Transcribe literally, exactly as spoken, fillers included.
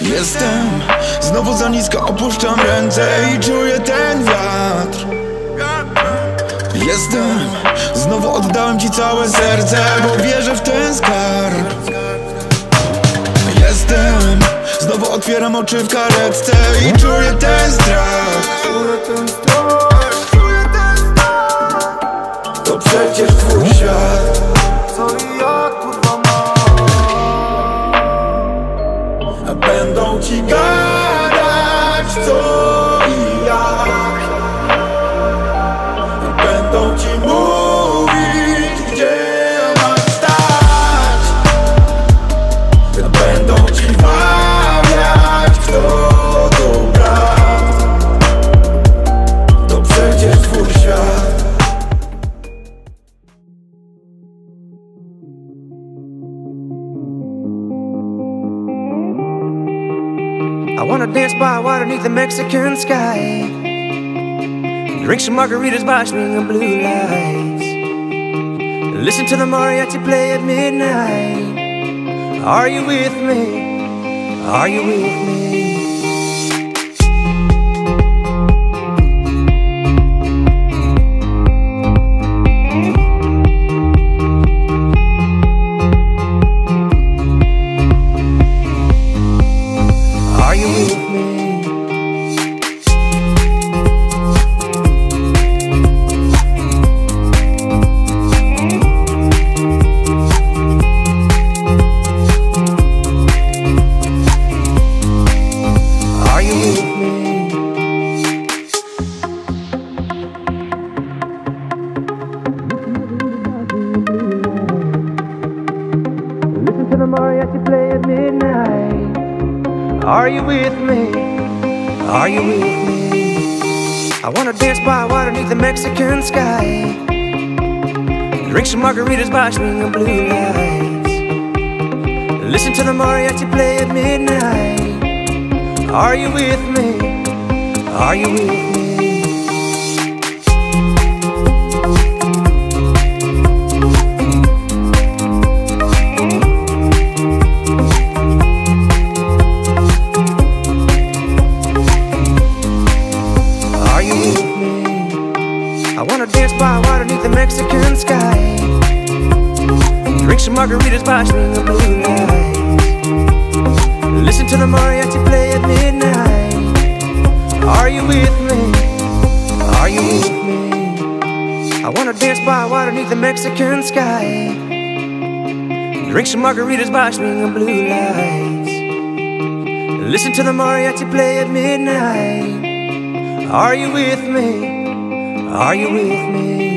Jestem znowu za nisko, opuszczam ręce i czuję ten wiatr. Jestem, znowu oddałem ci całe serce, bo wierzę w ten skarb. Jestem, znowu otwieram oczy w karetce i czuję ten strach. To przecież twój świat. Co i jak kurwa ma? A będą ci gadać co i jak. A będą ci mówić gdzie masz stać. A będą ci wmawiać kto to brat. To przecież twój świat. I wanna dance by water beneath the Mexican sky, drink some margaritas by swinging blue lights, listen to the mariachi play at midnight. Are you with me? Are you with me? The mariachi play at midnight. Are you with me? Are you with me? I wanna dance by water beneath the Mexican sky, drink some margaritas by swinging blue lights, listen to the mariachi play at midnight. Are you with me? Are you with me? I wanna dance by water beneath the Mexican sky, drink some margaritas by swinging blue lights, listen to the mariachi play at midnight. Are you with me? Are you with me? I wanna dance by water beneath the Mexican sky, drink some margaritas by swinging blue lights, listen to the mariachi play at midnight. Are you with me? Are you with me?